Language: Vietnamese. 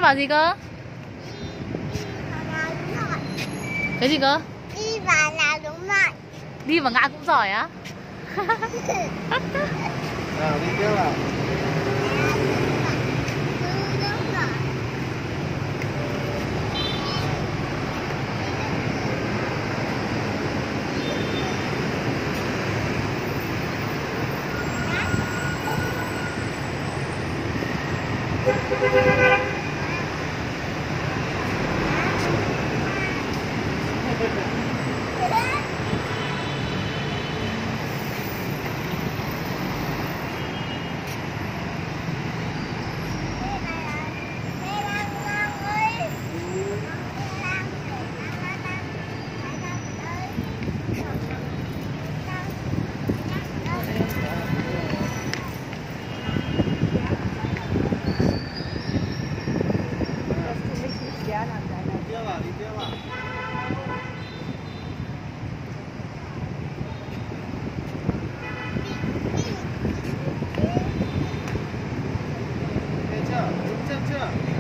bảo gì cơ? Cái gì cơ? Đi vào nào đúng rồi. Đi vào ngã cũng giỏi á? Nào đi tiếp nào. Đi tiếp à? Nghe chưa? Đứng chân chưa?